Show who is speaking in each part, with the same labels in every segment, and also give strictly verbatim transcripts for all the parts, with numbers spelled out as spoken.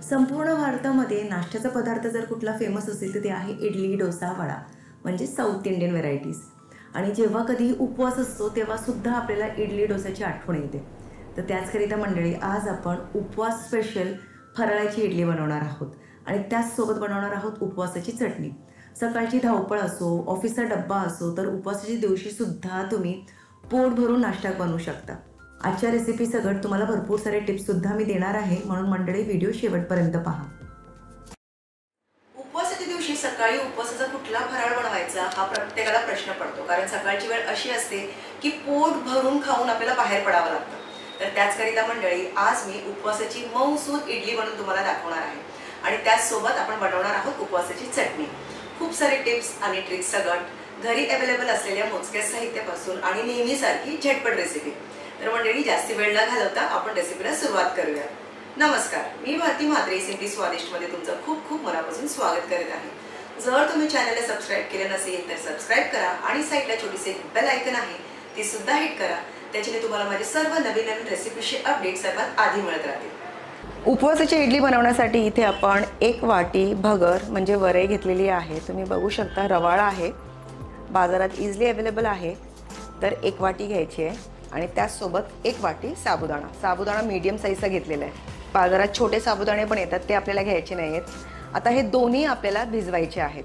Speaker 1: संपूर्ण भारतामध्ये नाश्त्याचा पदार्थ जर कुठला फेमस असेल तर ते आहे इडली, डोसा, वडा म्हणजे साऊथ इंडियन व्हेरायटीज. आणि जेव्हा कधी उपवास असतो तेव्हासुद्धा आपल्याला इडली डोसाची आठवण येते. तर त्याचकरिता मंडळी आज आपण उपवास स्पेशल फराळाची इडली बनवणार आहोत आणि त्याचसोबत बनवणार आहोत उपवासाची चटणी. सकाळची धावपळ असो, ऑफिसचा डब्बा असो, तर उपवासाच्या दिवशीसुद्धा तुम्ही पोट भरून नाश्ता बनवू शकता. आजच्या रेसिपी सगळं तुम्हाला भरपूर सारे टिप्ससुद्धा मी देणार आहे, म्हणून मंडळी व्हिडिओ शेवटपर्यंत पहा. उपवासाच्या दिवशी सकाळी उपवासाचा कुठला फराळ बनवायचा हा प्रत्येकाला प्रश्न पडतो, कारण सकाळची वेळ अशी असते की पोट भरून खाऊन आपल्याला बाहेर पडावं लागतं. तर त्याचकरिता मंडळी आज मी उपवासाची मऊसूद इडली बनवून तुम्हाला दाखवणार आहे आणि त्याचसोबत आपण बनवणार आहोत उपवासाची चटणी. खूप सारे टिप्स आणि ट्रिक्स सगळं घरी अवेलेबल असलेल्या मोजक्या साहित्यापासून आणि नेहमीसारखी झटपट रेसिपी. तर मंडळी जास्त वेळ न घालवता आपण रेसिपीला सुरुवात करूया. नमस्कार, मी भारती म्हात्रे सिम्पली स्वादिष्ट मध्ये तुमचं खूप खूप मनापासून स्वागत करत आहे. जर तुम्ही चॅनलला सबस्क्राईब केलं नसेल तर सबस्क्राईब करा आणि साईडला छोटीशी बेल आयकन आहे ती सुद्धा हिट करा. त्याच्याने तुम्हाला माझे सर्व नवीन नवीन रेसिपीचे अपडेट सर्वात आधी मिळत राहतील. उपवासाची इडली बनवण्यासाठी इथे आपण एक वाटी भगर म्हणजे वरई घेतलेली आहे. तुम्ही बघू शकता रवाळा आहे, बाजारात इझिली अवेलेबल आहे. तर एक वाटी घ्यायची आहे आणि त्याचसोबत एक वाटी साबुदाणा. साबुदाणा मीडियम साईजचा घेतलेला आहे. बाजारात छोटे साबुदाणे पण येतात, ते आपल्याला घ्यायचे नाही आहेत. आता हे दोन्ही आपल्याला भिजवायचे आहेत.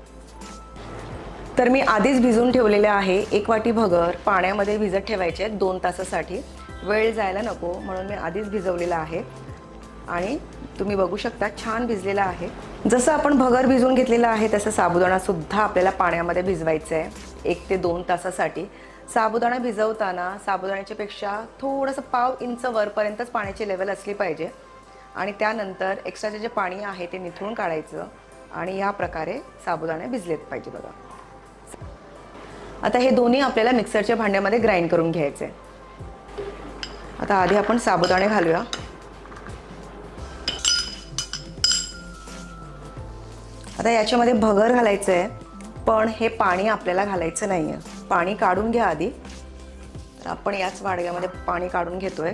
Speaker 1: तर मी आधीच भिजवून ठेवलेले आहे. एक वाटी भगर पाण्यामध्ये भिजत ठेवायचे आहेत दोन तासासाठी. वेळ जायला नको म्हणून मी आधीच भिजवलेला आहे आणि तुम्ही बघू शकता छान भिजलेला आहे. जसं आपण भगर भिजवून घेतलेला आहे तसं साबुदाणासुद्धा आपल्याला पाण्यामध्ये भिजवायचं आहे एक ते दोन तासासाठी. साबुदाणा भिजवताना साबुदाण्याच्या पेक्षा थोडंसं पाव इंच वरपर्यंतच पाण्याची लेवल असली पाहिजे आणि त्यानंतर एक्स्ट्राचे जे पाणी आहे ते निथळून काढायचं आणि या प्रकारे साबुदाणे भिजलेत पाहिजे बघा. आता हे दोन्ही आपल्याला मिक्सरच्या भांड्यामध्ये ग्राइंड करून घ्यायचे. आता आधी आपण साबुदाणे घालूया. आता याच्यामध्ये भगर घालायचं आहे, पण हे पाणी आपल्याला घालायचं नाही आहे. पाणी काढून घ्या आधी. तर आपण याच वाडग्यामध्ये पाणी काढून घेतोय.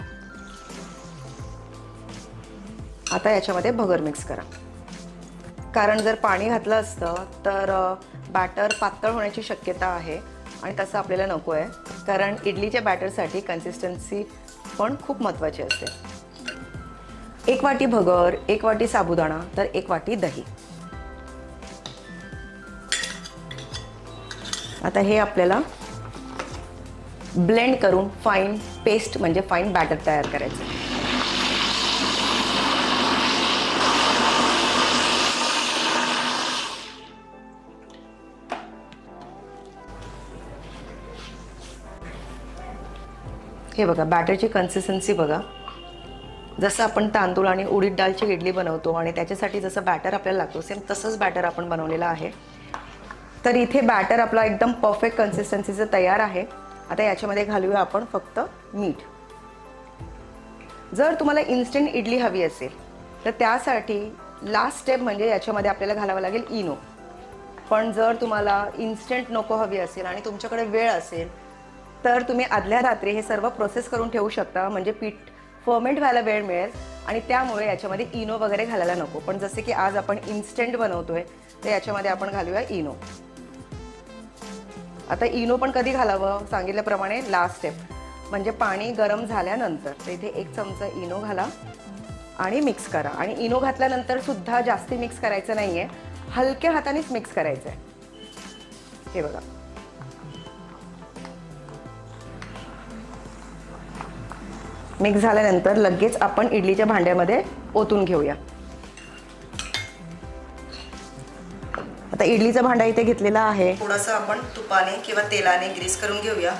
Speaker 1: आता याच्यामध्ये भगर मिक्स करा, कारण जर पाणी घातलं असतं तर बॅटर पातळ होण्याची शक्यता आहे आणि तसं आपल्याला नको आहे, कारण इडलीच्या बॅटरसाठी कन्सिस्टन्सी पण खूप महत्त्वाची असते. एक वाटी भगर, एक वाटी साबुदाणा, तर एक वाटी दही. आता हे आपल्याला ब्लेंड करून फाईन पेस्ट म्हणजे फाईन बॅटर तयार करायचं. हे बघा बॅटरची कन्सिस्टन्सी बघा. जसं आपण तांदूळ आणि उडीद डाळची इडली बनवतो आणि त्याच्यासाठी जसं बॅटर आपल्याला लागतो सेम तसंच बॅटर आपण बनवलेलं आहे. तर इथे बॅटर आपला एकदम परफेक्ट कन्सिस्टन्सीचं तयार आहे. आता याच्यामध्ये घालूया आपण फक्त मीठ. जर तुम्हाला इन्स्टंट इडली हवी असेल तर त्यासाठी लास्ट स्टेप म्हणजे याच्यामध्ये आपल्याला घालावं लागेल इनो. पण जर तुम्हाला इन्स्टंट नको हवी असेल आणि तुमच्याकडे वेळ असेल तर तुम्ही आदल्या रात्री हे सर्व प्रोसेस करून ठेवू शकता, म्हणजे पीठ फर्मेंट व्हायला वेळ मिळेल आणि त्यामुळे याच्यामध्ये इनो वगैरे घालायला नको. पण जसे की आज आपण इन्स्टंट बनवतोय तर याच्यामध्ये आपण घालूया इनो. आता इनो पण कधी घालावं सांगितल्याप्रमाणे लास्ट स्टेप म्हणजे पाणी गरम झाल्यानंतर. तर इथे एक चमचा इनो घाला आणि मिक्स करा. आणि इनो घातल्यानंतर सुद्धा जास्ती मिक्स करायचं नाही आहे, हलक्या हातानेच मिक्स करायचं आहे. हे बघा मिक्स झाल्यानंतर लगेच आपण इडलीच्या भांड्यामध्ये ओतून घेऊया. आता इडलीचा भांडा इथे घेतलेला आहे. थोडंसं आपण तुपाने किंवा तेलाने ग्रीस करून घेऊया.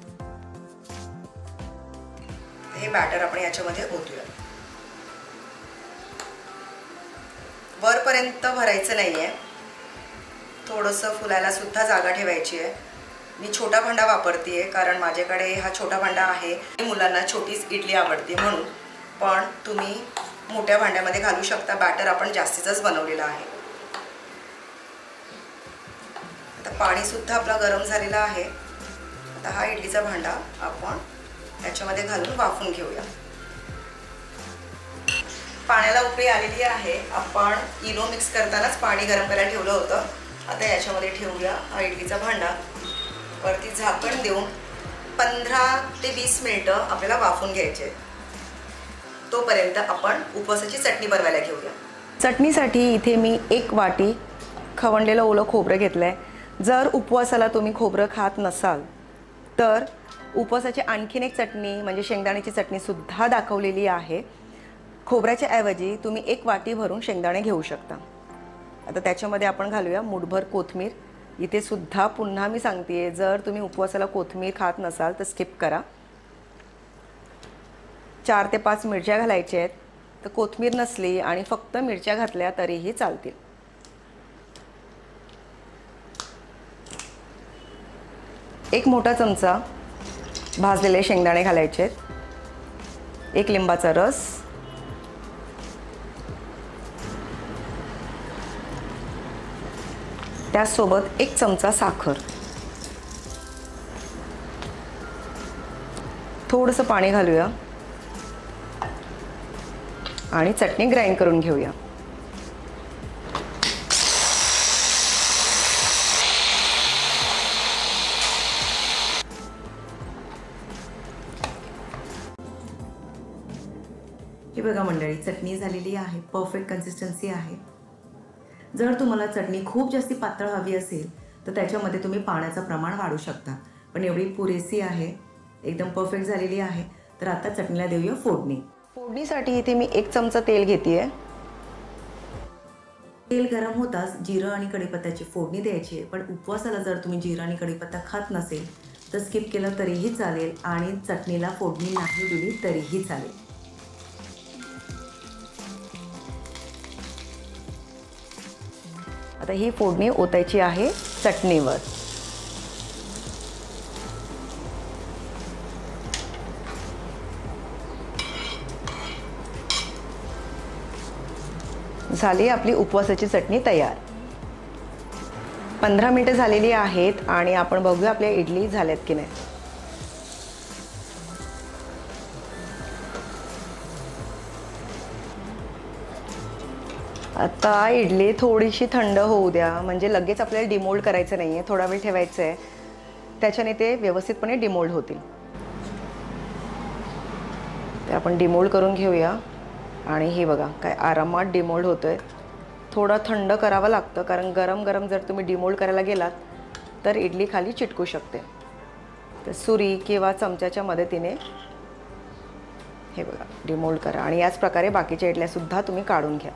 Speaker 1: हे बॅटर आपण याच्यामध्ये ओतूया. वरपर्यंत भरायचं नाहीये, थोडंसं फुलायला सुद्धा जागा ठेवायची आहे. मी छोटा भांडा वापरतेय कारण माझ्याकडे हा छोटा भांडा आहे. मुलांना छोटीच इडली आवडते म्हणून, पण तुम्ही मोठ्या भांड्यामध्ये घालू शकता. बॅटर आपण जास्तीचंच बनवलेलं आहे. आता पाणी सुद्धा आपला गरम झालेला आहे. आता हा इडलीचा भांडा आपण याच्यामध्ये घालून वाफून घेऊया. पाण्याला उकळी आलेली आहे. आपण इनो मिक्स करतानाच पाणी गरम करायला ठेवलं होतं. आता याच्यामध्ये ठेवूया हा इडलीचा भांडा. वरती झाकण देऊन पंधरा ते वीस मिनिटं आपल्याला वाफून घ्यायचे. तोपर्यंत आपण उपवासाची चटणी बनवायला घेऊया. चटणीसाठी इथे मी एक वाटी खवणलेलं ओलं खोबरं घेतलं आहे. जर उपवासाला तुम्ही खोबरं खात नसाल तर उपवासाची आणखीन एक चटणी म्हणजे शेंगदाण्याची चटणीसुद्धा दाखवलेली आहे. खोबऱ्याच्या ऐवजी तुम्ही एक वाटी भरून शेंगदाणे घेऊ शकता. आता त्याच्यामध्ये आपण घालूया मुठभर कोथिंबीर. इथे सुद्धा पुन्हा मी सांगते, जर तुम्ही उपवासाला कोथिंबीर खात नसाल तर स्किप करा. चार ते पाच मिरच्या घालायच्या आहेत. तर कोथिंबीर नसली आणि फक्त मिरच्या घातल्या तरीही चालतील. एक मोठा चमचा भाजलेले शेंगदाणे घालायचे आहेत. एक लिंबाचा रस, त्यासोबत एक चमचा साखर, थोडंसं पाणी घालूया आणि चटणी ग्राइंड करून घेऊया. ही बघा मंडळी, चटणी झालेली आहे. परफेक्ट कन्सिस्टन्सी आहे. जर तुम्हाला चटणी खूप जास्ती पातळ हवी असेल तर त्याच्यामध्ये तुम्ही पाण्याचं प्रमाण वाढवू शकता. पण एवढी पुरेसी आहे, एकदम परफेक्ट झालेली आहे. तर आता चटणीला देऊया फोडणी. फोडणीसाठी इथे मी एक चमचा तेल घेते. तेल गरम होताच जिरं आणि कढीपत्त्याची फोडणी द्यायची आहे. पण उपवासाला जर तुम्ही जिरं आणि कढीपत्ता खात नसेल तर स्किप केलं तरीही चालेल आणि चटणीला फोडणी नाही दिली तरीही चालेल. आता ही फोडणी ओतायची आहे चटणीवर. झाली आपली उपवासाची चटणी तयार. पंधरा मिनिटं झालेली आहेत आणि आपण बघूया आपल्या इडली झाल्यात की नाही. आता इडली थोडीशी थंड होऊ द्या, म्हणजे लगेच आपल्याला डिमोल्ड करायचं नाही आहे. थोडा वेळ ठेवायचं आहे, त्याच्याने ते व्यवस्थितपणे डिमोल्ड होतील. ते आपण डिमोल्ड करून घेऊया. आणि हे बघा काय आरामात डिमोल्ड होतोय. थोडं थंड करावं लागतं, कारण गरम गरम जर तुम्ही डिमोल्ड करायला गेलात तर इडली खाली चिटकू शकते. तर सुरी किंवा चमच्याच्या मदतीने हे बघा डिमोल्ड करा. आणि याच प्रकारे बाकीच्या इडल्यासुद्धा तुम्ही काढून घ्या.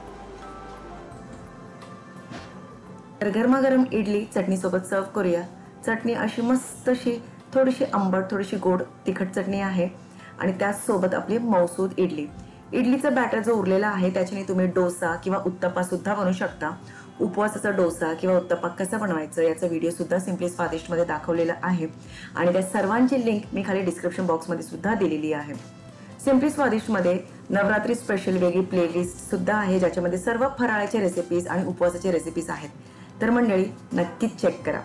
Speaker 1: तर गरमागरम इडली चटणीसोबत सर्व करूया. चटणी अशी मस्त अशी थोडीशी आंबट थोडीशी गोड तिखट चटणी आहे आणि त्याचसोबत आपली मौसूद इडली. इडलीचा बॅटर जो उरलेला आहे त्याच्याने तुम्ही डोसा किंवा उत्तप्पा सुद्धा बनवू शकता. उपवासाचा डोसा किंवा उत्तप्पा कसं बनवायचं याचा व्हिडिओ सुद्धा सिम्पली स्वादिष्टमध्ये दाखवलेला आहे आणि त्या सर्वांची लिंक मी खाली डिस्क्रिप्शन बॉक्समध्ये सुद्धा दिलेली आहे. सिम्पली स्वादिष्टमध्ये नवरात्री स्पेशल वेगळी प्लेलिस्ट सुद्धा आहे, ज्याच्यामध्ये सर्व फराळाच्या रेसिपीज आणि उपवासाच्या रेसिपीज आहेत. तर मंडळी नक्कीच चेक करा.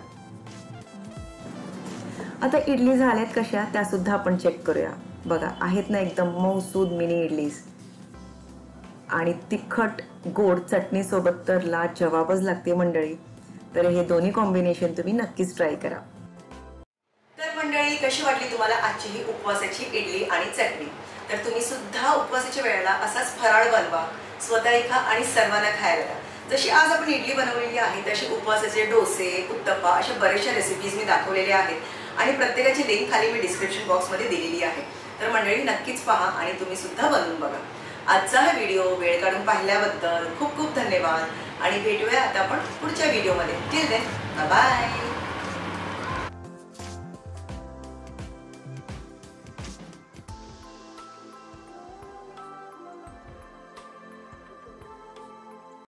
Speaker 1: आता इडली झाल्यात कशा त्या सुद्धा आपण चेक करूया. बघा आहेत ना एकदम मौसूद मिनी इडलीज आणि तिखट गोड चटणी सोबत तर लाजवाबच लागते मंडळी. तर हे दोन्ही कॉम्बिनेशन तुम्ही नक्कीच ट्राय करा. तर मंडळी कशी वाटली तुम्हाला आजची ही उपवासाची इडली आणि चटणी. तर तुम्ही सुद्धा उपवासाच्या वेळेला असाच फराळ बनवा, स्वतःही खा आणि सर्वांना खायला द्या. जशी आज आपण इडली बनवलेली आहे तशी उपवासाचे डोसे उत्तप्पा अशा बऱ्याचशा रेसिपीज मी दाखवलेल्या आहेत आणि प्रत्येकाची लिंक खाली मी डिस्क्रिप्शन बॉक्समध्ये दिलेली आहे. तर मंडळी नक्कीच पहा आणि तुम्ही सुद्धा बनवून बघा. आजचा हा व्हिडिओ वेळ काढून पाहिल्याबद्दल खूप खूप धन्यवाद आणि भेटूया आता आपण पुढच्या व्हिडिओमध्ये. Till then bye bye.